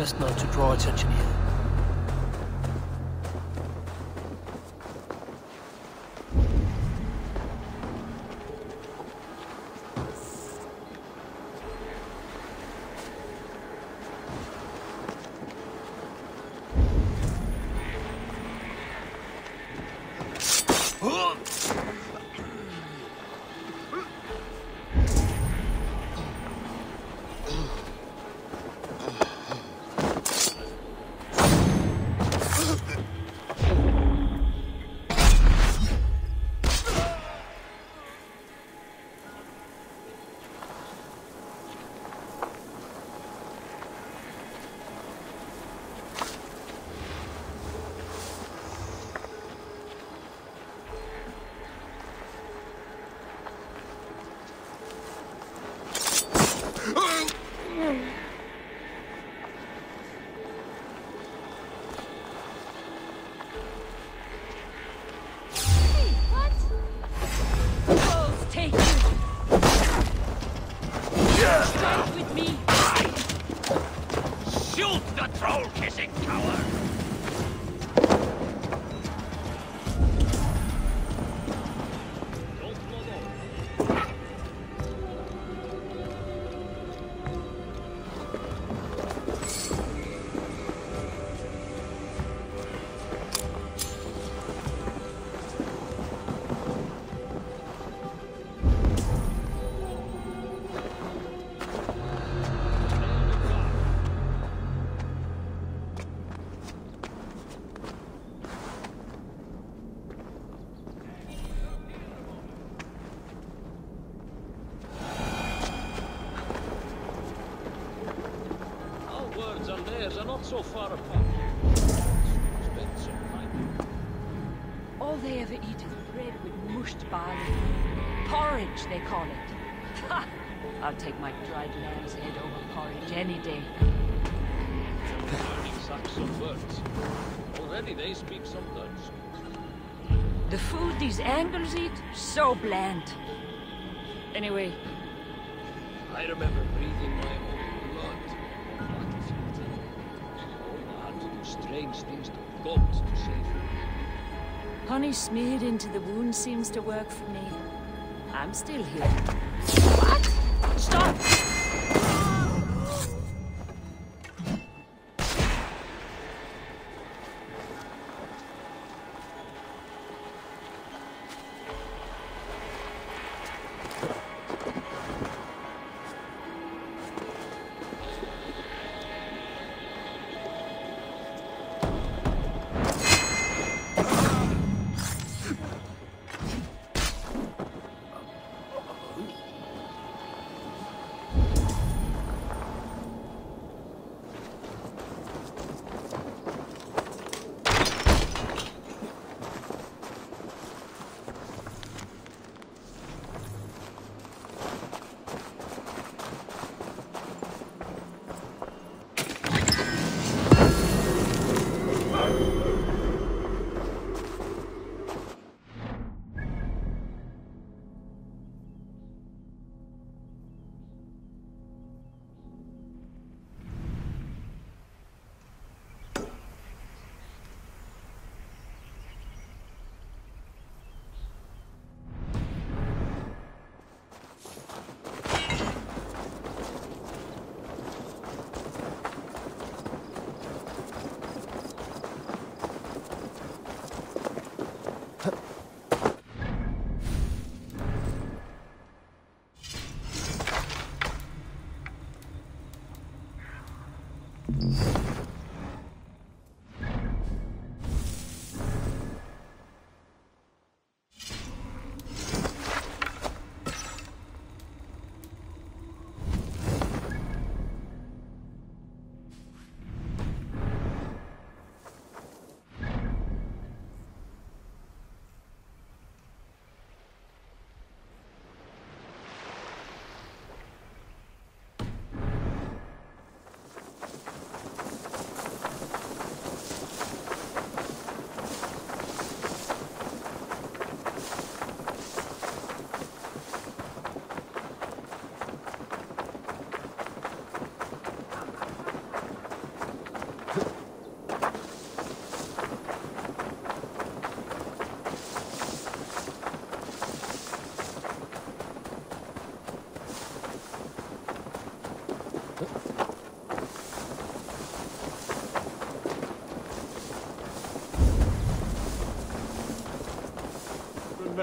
Best not to draw attention here. Are not so far apart. Spend some time. All they ever eat is bread with mushed barley. Porridge, they call it. Ha! I'll take my dried lamb's head over porridge any day. Learning Saxon words. Already they speak some Dutch. The food these Angles eat, so bland. Anyway, I remember breathing my own blood. Battlefield. I had to do strange things to gods to save me. honey smeared into the wound seems to work for me. I'm still here. What? Stop!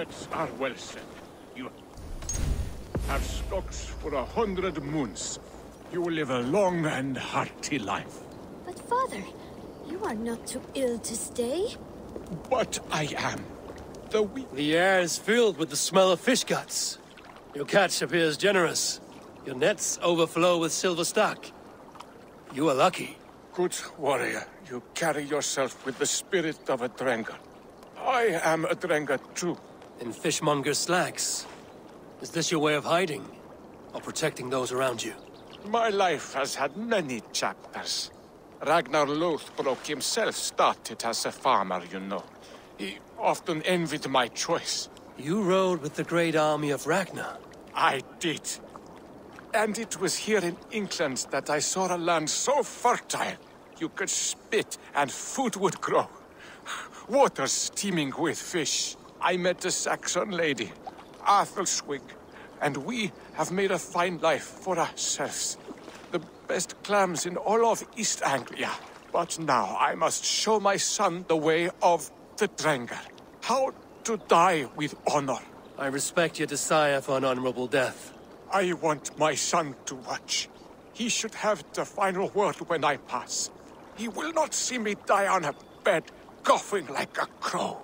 words are well said. You have stocks for 100 moons. You will live a long and hearty life. But father, you are not too ill to stay. But I am. The air is filled with the smell of fish guts. Your catch appears generous. Your nets overflow with silver stock. You are lucky. Good warrior, you carry yourself with the spirit of a Drengar. I am a Drengar too. In fishmonger slacks. Is this your way of hiding? Or protecting those around you? My life has had many chapters. Ragnar Lothbrok himself started as a farmer, you know. He often envied my choice. You rode with the great army of Ragnar. I did. And it was here in England that I saw a land so fertile, you could spit and food would grow. Waters steaming with fish. I met a Saxon lady, Athelswig, and we have made a fine life for ourselves. The best clams in all of East Anglia. But now I must show my son the way of the Drengar. How to die with honor. I respect your desire for an honorable death. I want my son to watch. He should have the final word when I pass. He will not see me die on a bed, coughing like a crow.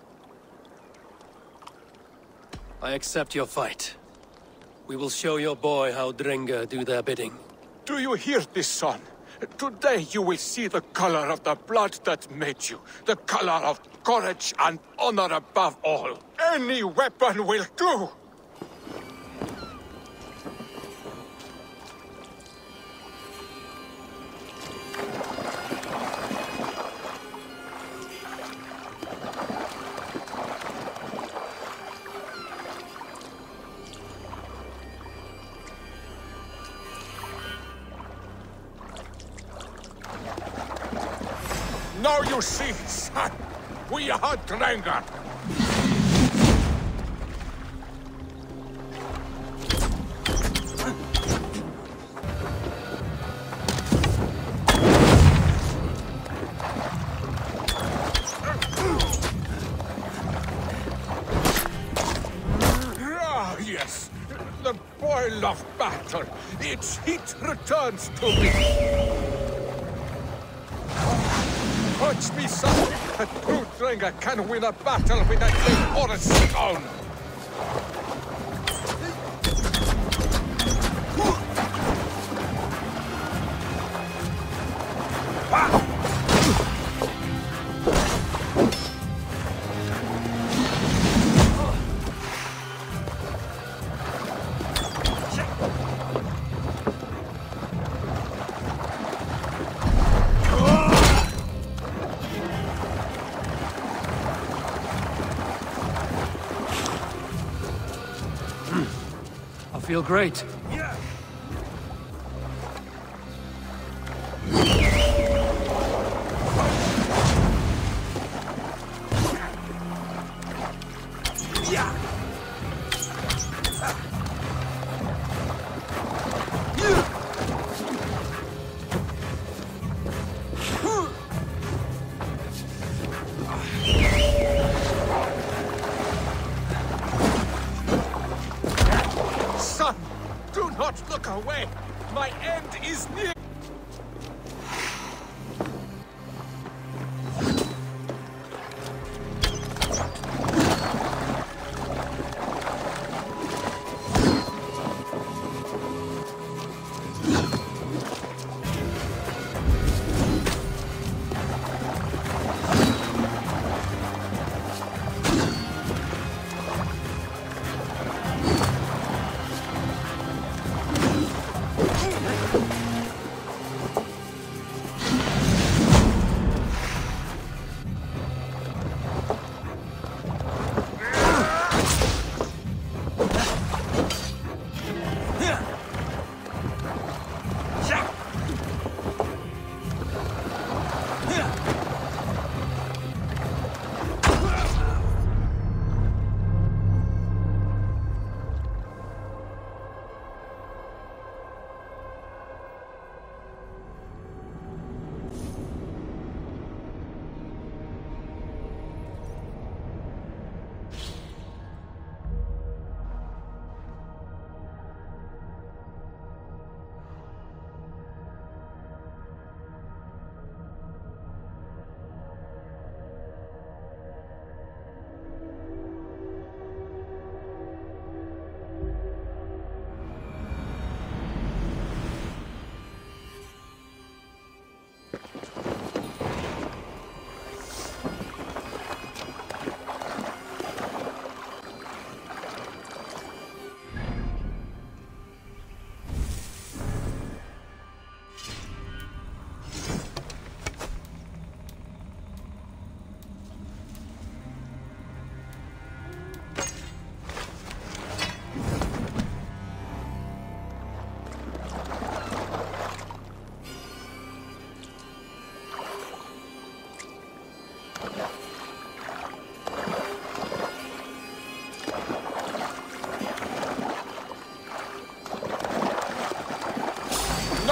I accept your fight. We will show your boy how Drengar do their bidding. Do you hear this, son? Today you will see the color of the blood that made you. The color of courage and honor above all. Any weapon will do! Now you see, son, we are Drengar. Ah, yes, the boil of battle. Its heat returns to me. Watch me, son! A true Drengar can win a battle with a clay or a stone! I feel great. Son, do not look away! My end is near!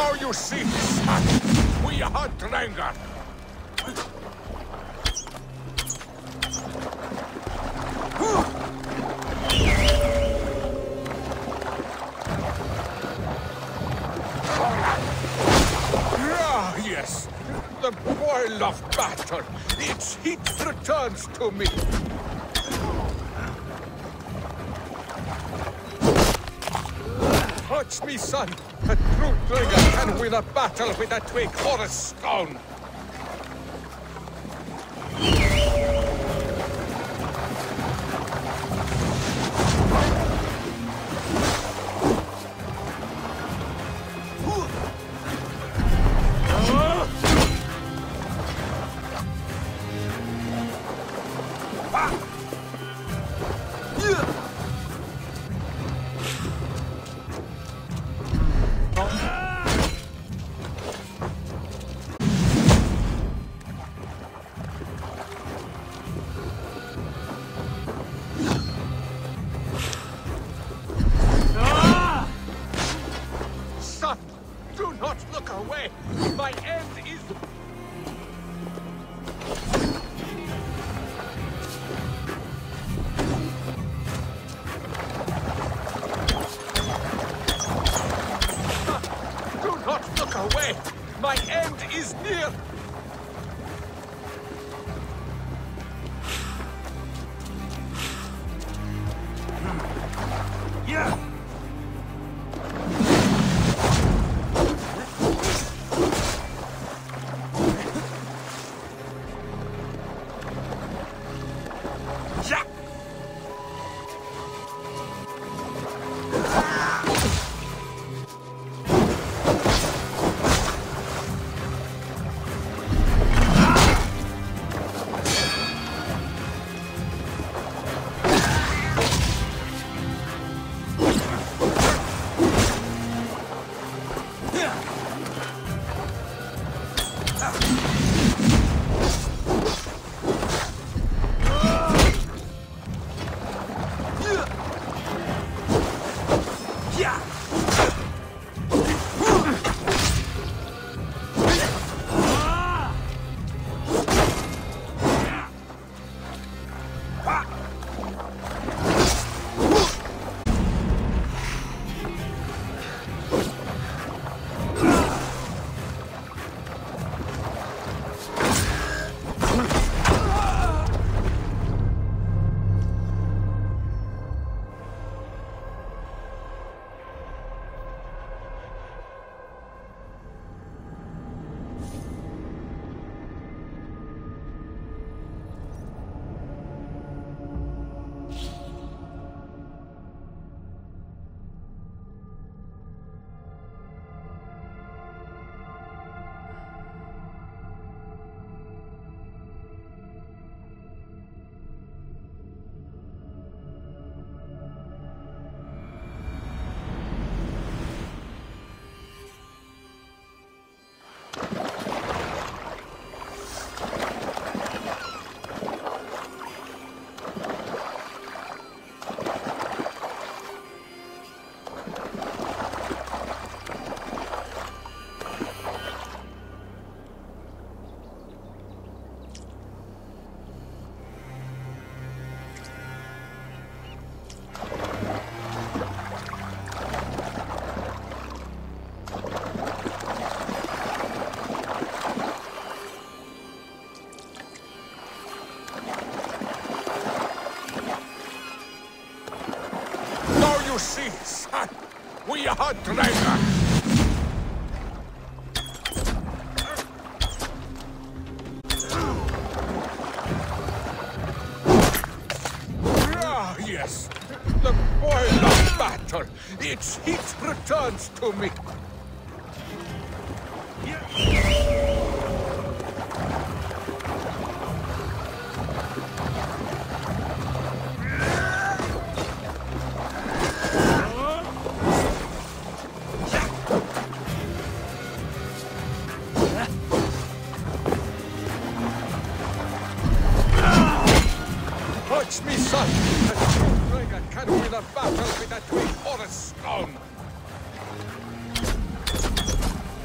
Now you see, son, we are Drangar. Ah, yes, the boil of battle. Its heat returns to me. Watch me, son. A true Drangar can win a battle with a twig or a stone. My end is... Do not look away! My end is near! Yeah! You see, son, we are Drangar. Ah, yes, the boil of battle. Its heat returns to me. Watch me, son! A true Drangar can win a battle with a twig or a stone!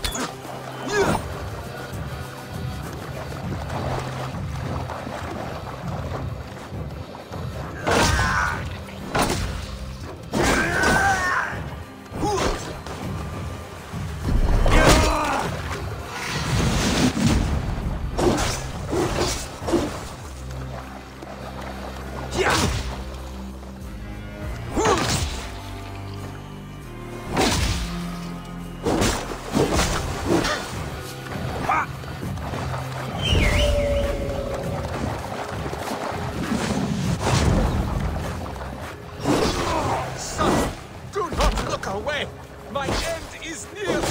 away! My end is near!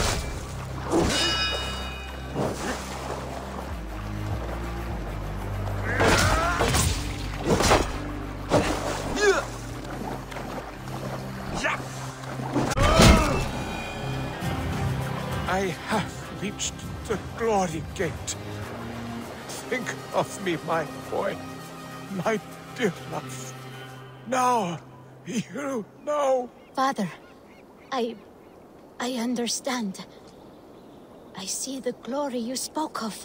I have reached the glory gate. Think of me, my boy. My dear love. Now, you know. Father, I understand. I see the glory you spoke of.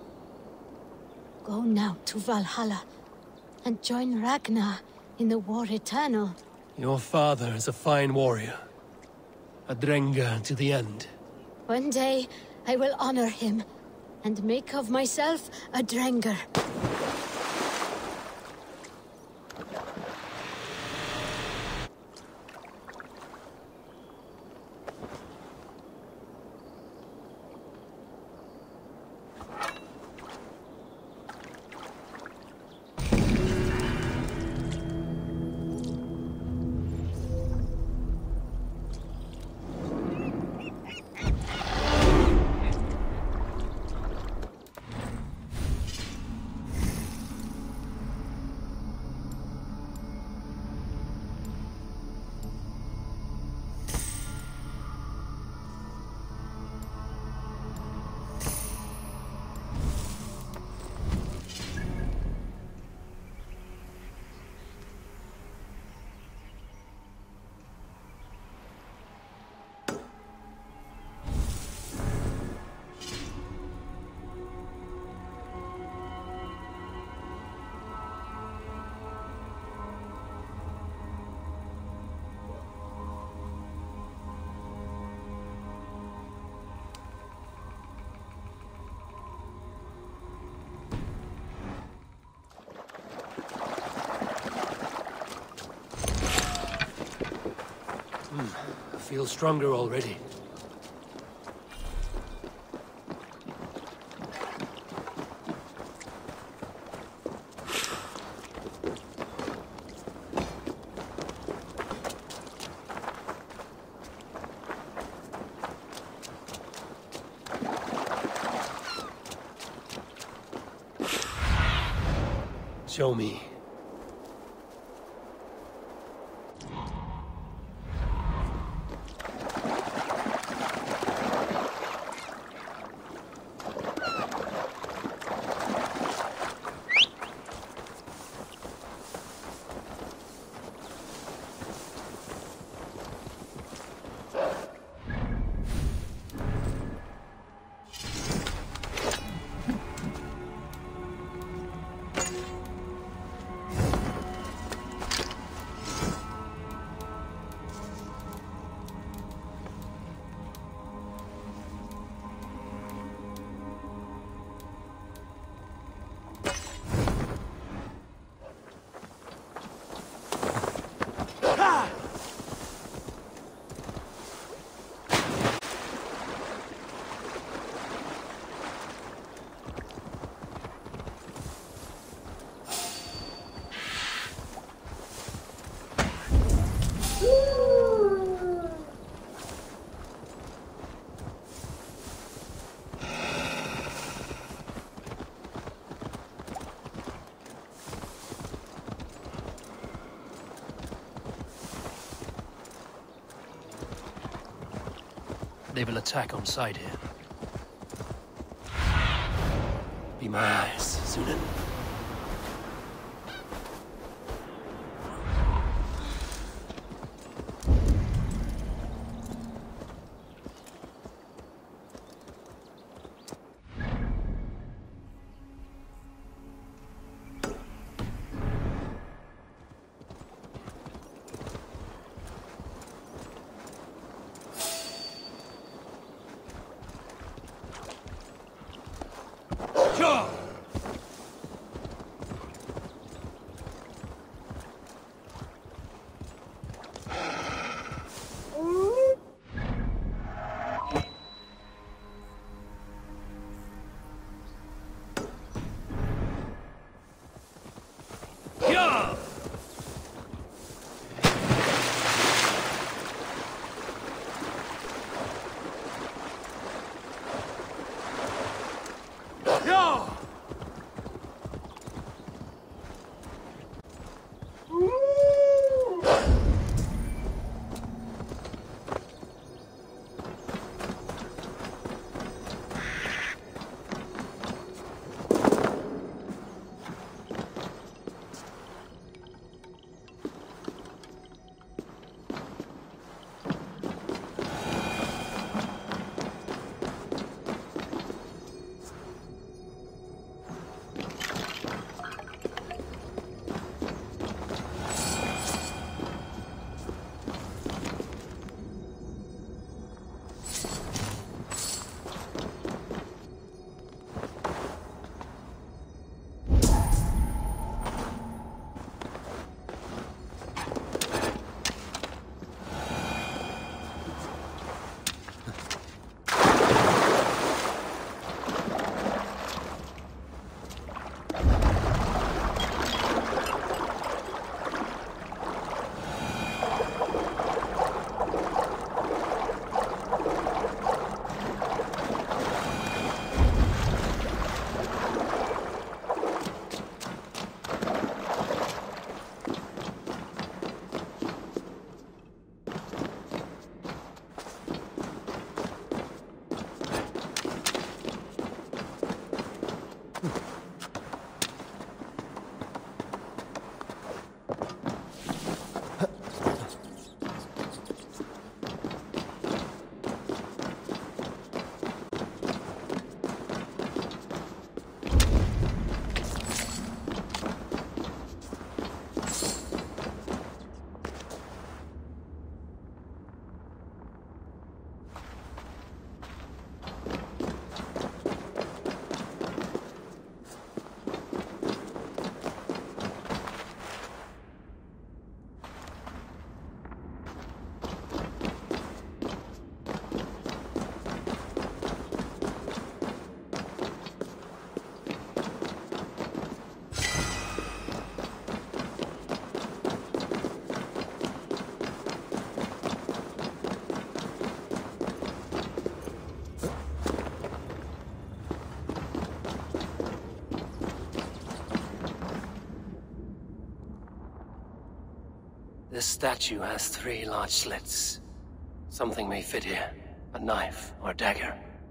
Go now to Valhalla and join Ragnar in the War Eternal. Your father is a fine warrior. A Drenga to the end. One day, I will honor him and make of myself a Drenger. I feel stronger already. Show me. They will attack on sight here. Be my eyes, Sunan. This statue has 3 large slits. Something may fit here. A knife or a dagger.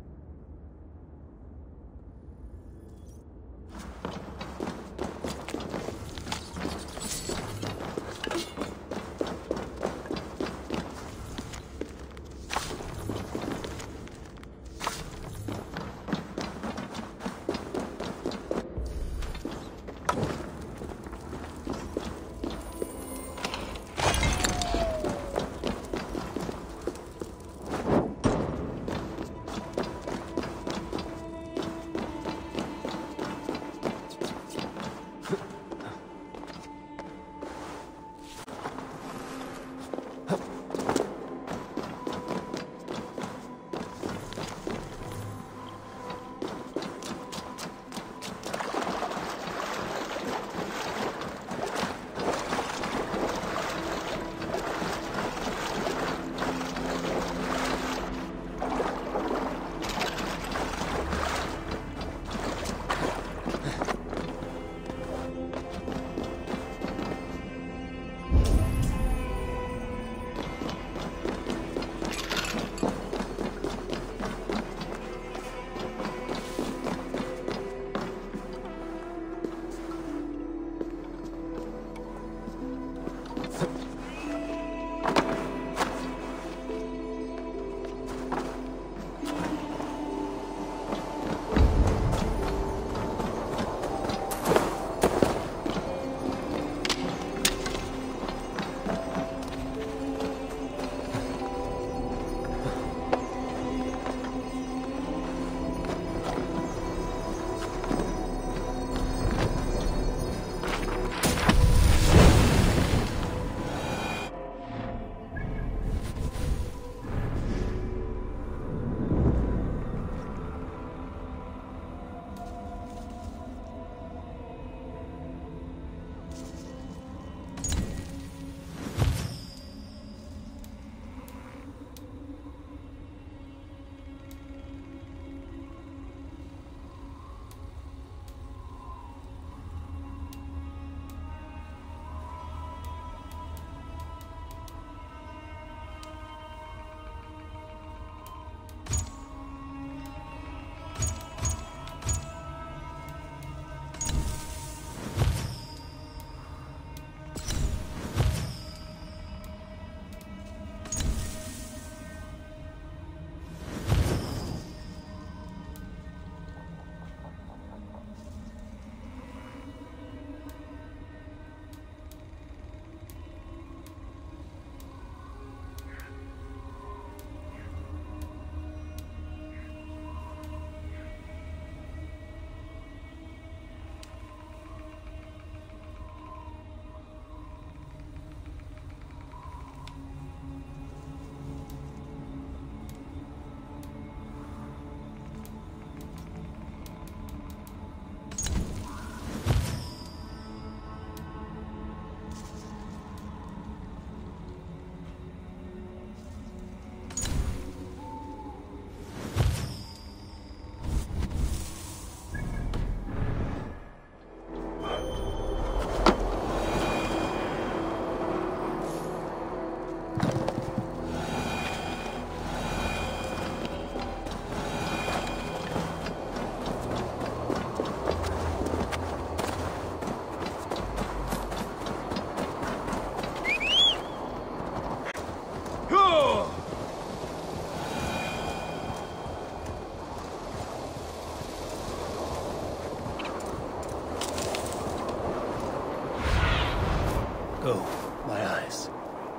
Go, my eyes.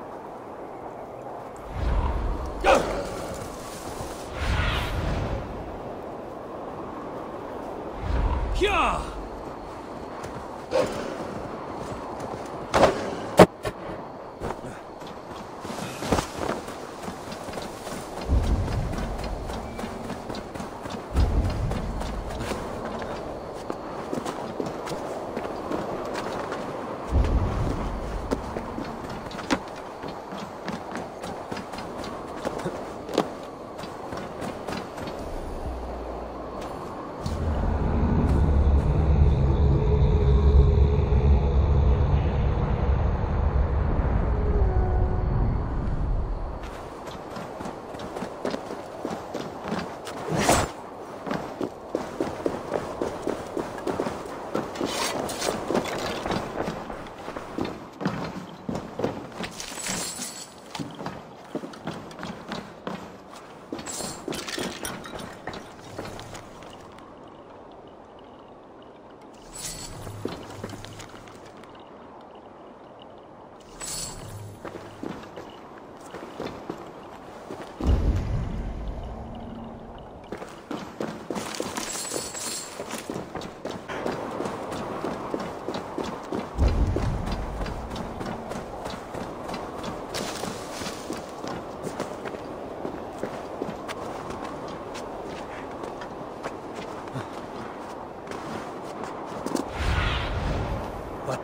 Yeah!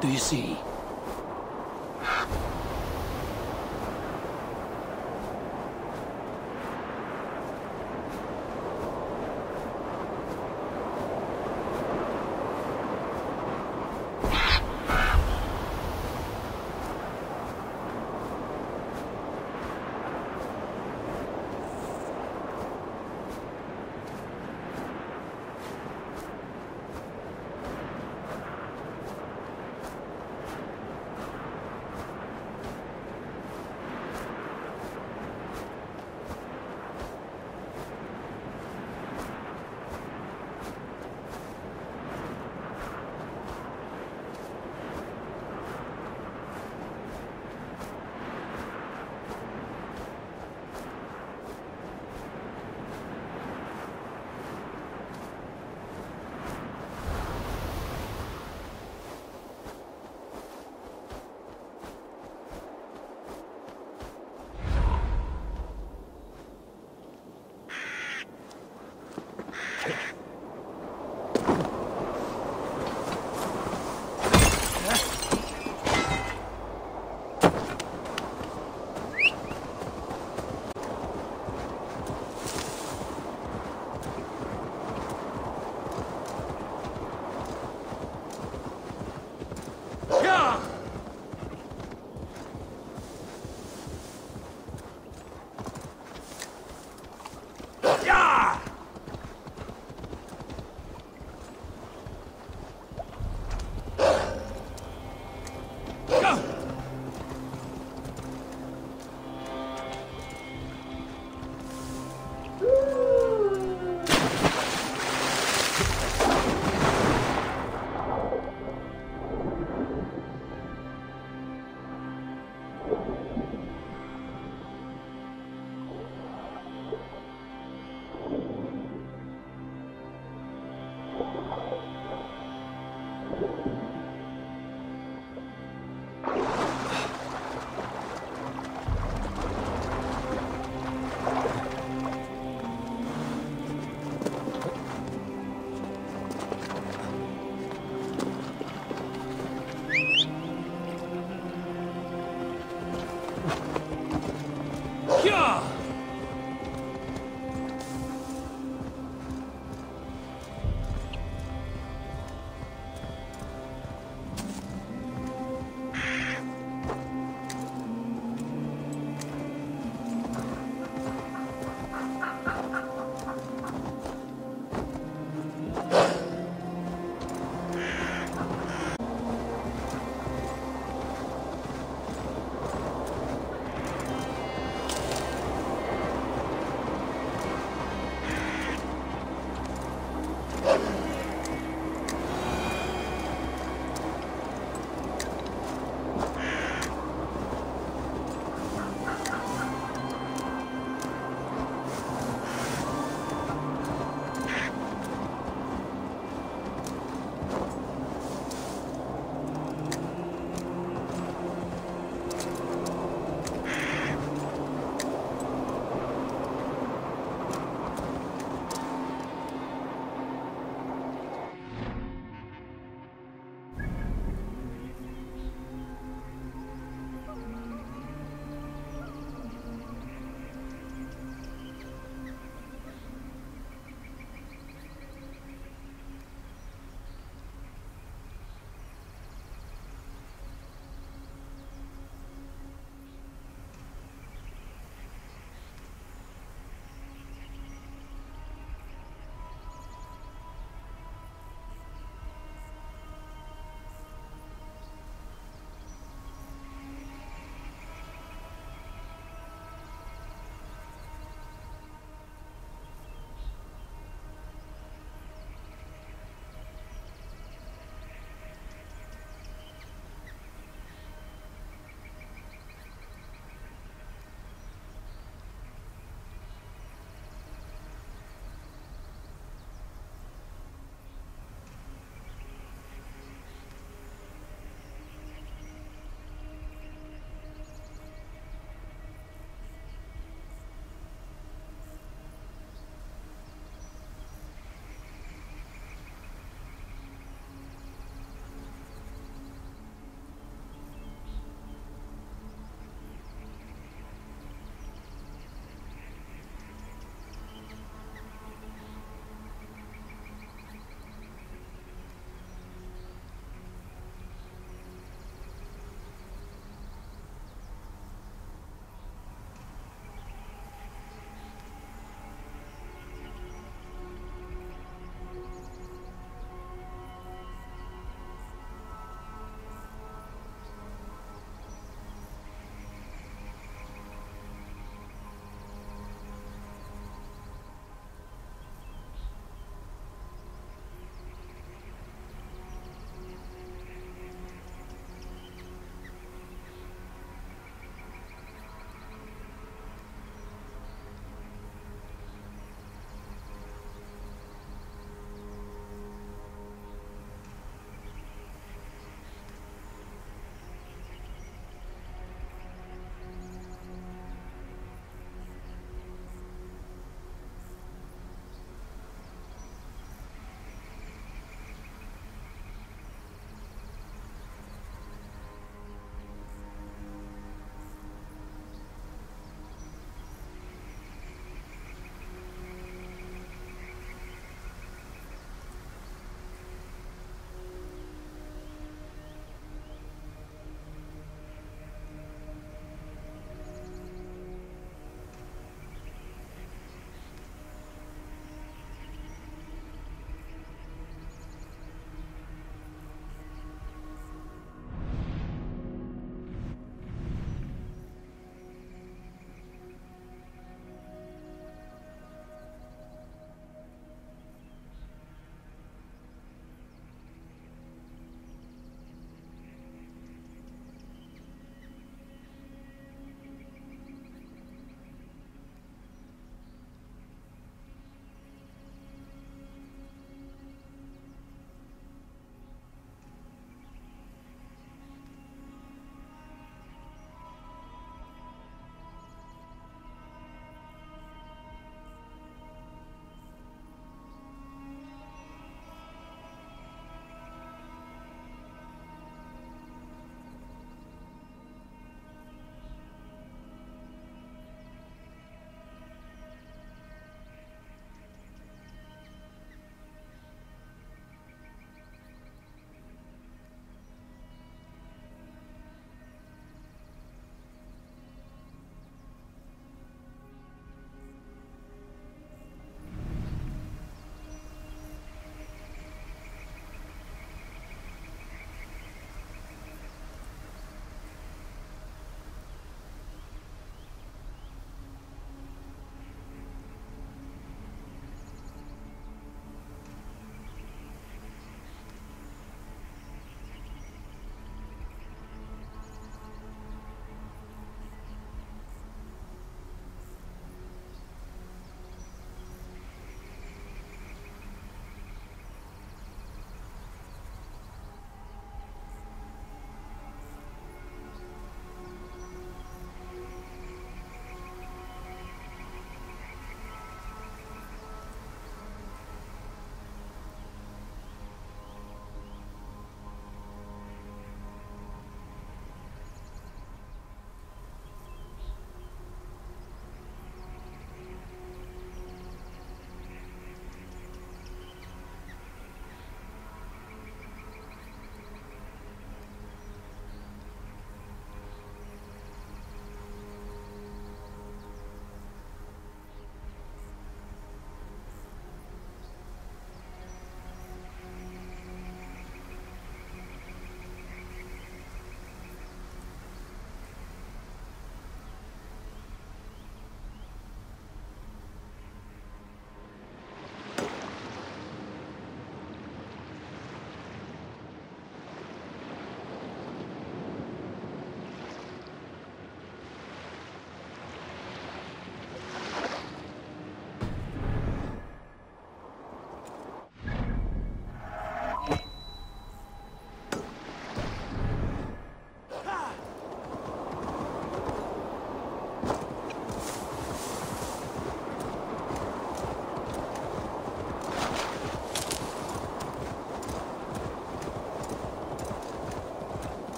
do you see?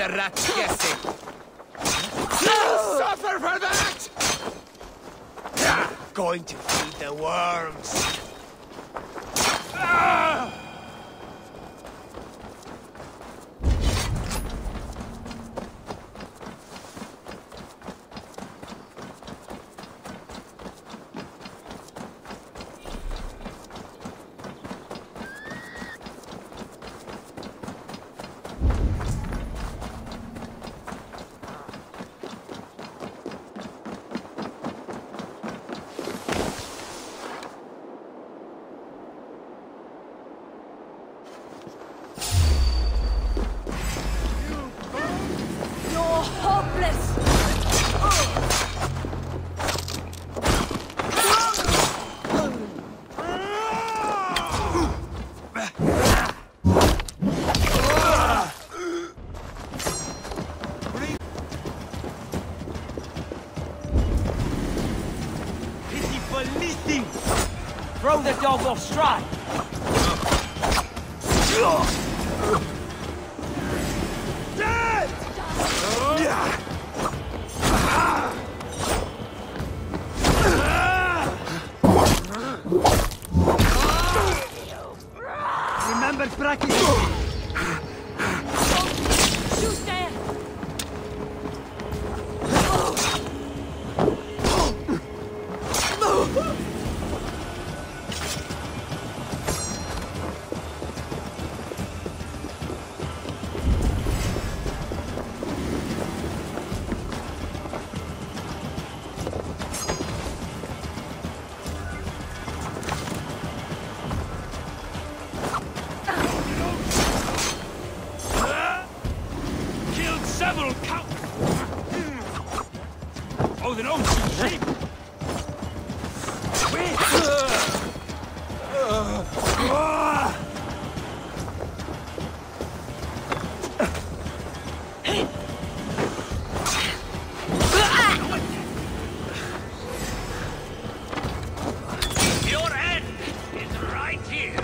the rat's guessing. Suffer for that! Going to feed the worms. Throw the dog off stride! Dead! Remember practice! Shoot there! Several cow... Oh, they don't sheep! Your end is right here.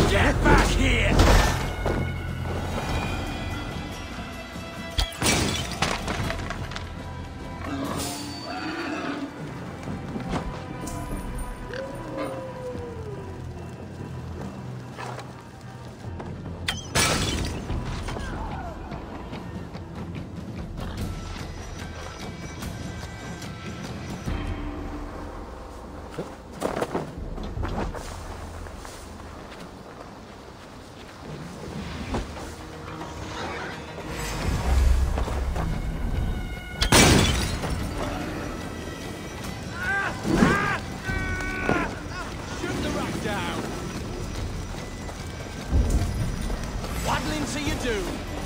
Get back here! Waddling till you do.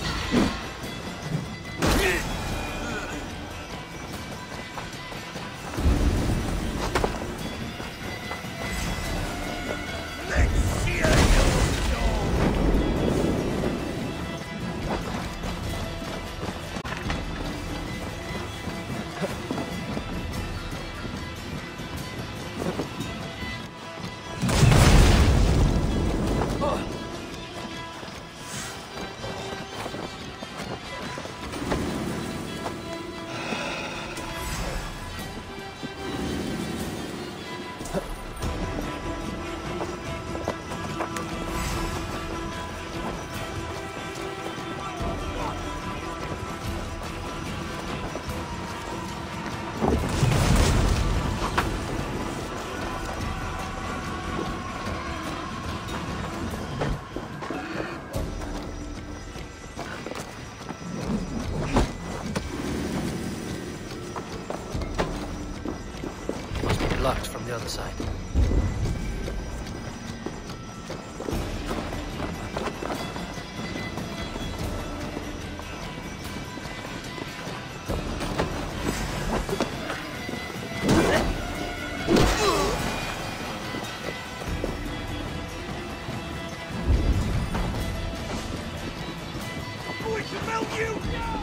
Locked from the other side. We can melt you!